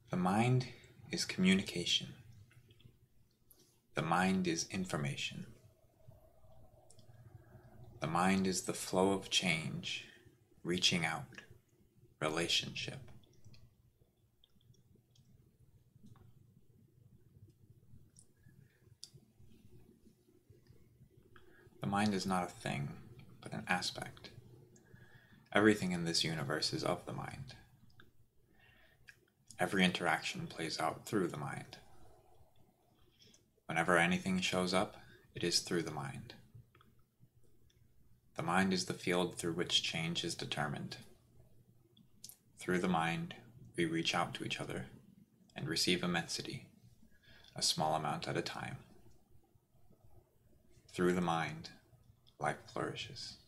The mind is communication. The mind is information. The mind is the flow of change, reaching out, relationship. The mind is not a thing, but an aspect. Everything in this universe is of the mind. Every interaction plays out through the mind. Whenever anything shows up, it is through the mind. The mind is the field through which change is determined. Through the mind, we reach out to each other and receive immensity, a small amount at a time. Through the mind, life flourishes.